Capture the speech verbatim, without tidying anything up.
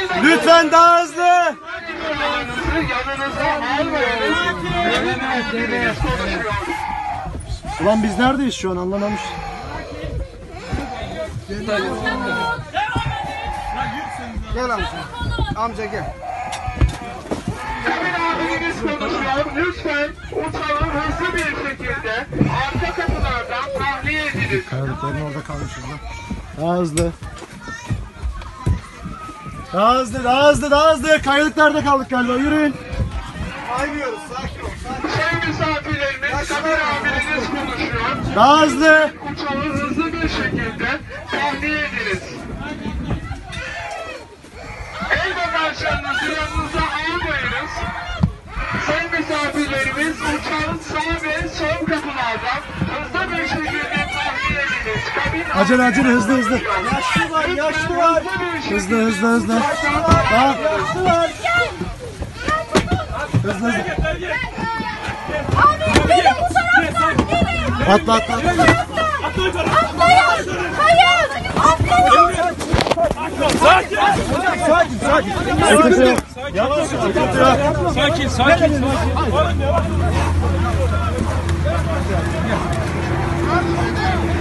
Lütfen daha hızlı. Yanınıza almayınız. Evet, konuşuyor. Ulan biz neredeyiz şu an anlamamış. Gel amca. Amca gel. Emin abiniz konuşuyor. Lütfen uçağı hızlı bir şekilde arka kapılardan tahliye ediniz. Kayalıkların orada kalmışız lan. Daha hızlı. Daha hızlı, daha hızlı, daha hızlı. Kayalıklarda kaldık galiba. Yürüyün. Kaymıyoruz. Sakin ol. Sakin ol. Sayın misafirlerimiz, Kadir abiniz konuşuyor. Daha hızlı. Uçağı hızlı bir şekilde tahliye ediniz. El bagajlarınızı yanınıza almayınız. Sayın misafirlerimiz, uçağın sağ ve sol kapılardan hızlı bir şekilde tahliye ediniz. Kabin Acele acele hızlı hızlı. Yaşlı var, yaşlı var. Hızlı hızlı hızlı. Daha. Yaşlı var. Hızlı hızlı. Abi gelin bu taraftan gelin. Atla atla. atla. Atlayın. Hayır. Atlayın. Sakin sakin. Sıkıntı yok. Yavaş sıkıntı yok. Sakin, sakin. Hayır.